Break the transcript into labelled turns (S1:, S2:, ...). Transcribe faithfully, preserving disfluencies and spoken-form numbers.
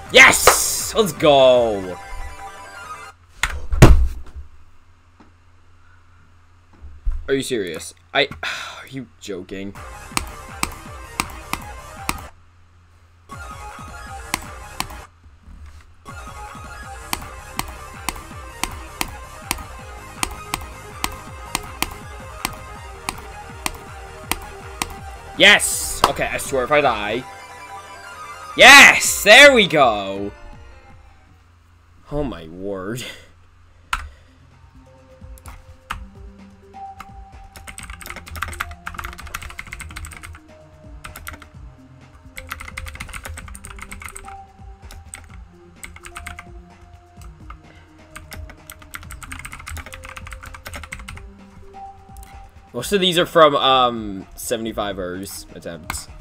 S1: Yes! Let's go! Are you serious? I... Are you joking? Yes! Okay, I swear if I die... Yes! There we go! Oh my word. Most of these are from, um, seventy-five ers attempts.